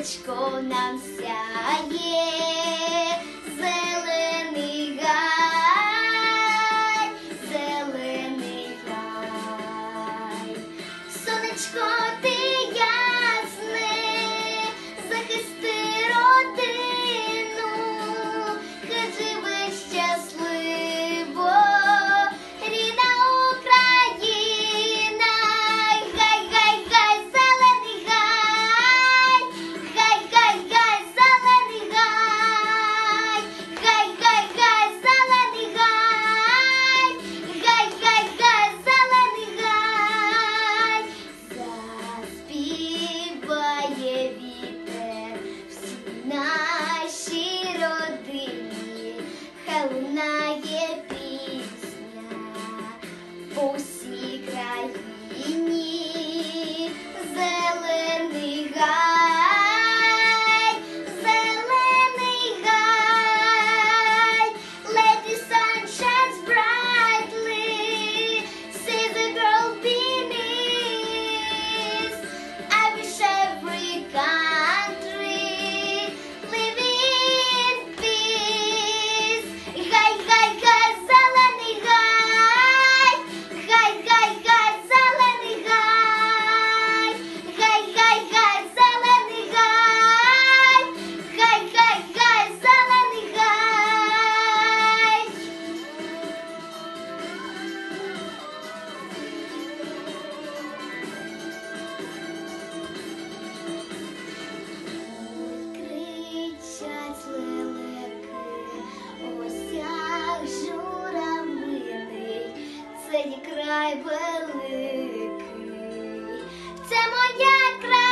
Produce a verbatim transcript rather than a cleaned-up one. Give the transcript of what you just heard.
сонечко нам сяє, зелений гай, зелений гай. Сонечко, ти ясне, захисти родину, хай живе щасливо рідна Україна. Гай, гай, гай, зелений гай, гай, гай, гай, зелений гай, гай, гай, гай, зелений гай, гай, гай, гай, зелений гай. Заспіває вітер всій нашій родині, хай лунає пісня по всій країні. Зелений гай, зелений гай, let the sun shines brightly, see the girl beneath. I wish every country live in peace. Гай, гай, гай, зелений гай, гай, гай, гай, зелений гай, гай, гай, гай, зелений гай, гай, гай, гай, зелений гай. Кричать лелеки, осяг журавлиний, це є край великий, це моя країна.